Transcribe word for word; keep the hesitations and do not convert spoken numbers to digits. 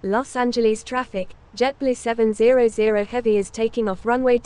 Los Angeles traffic. JetBlue seven hundred Heavy is taking off runway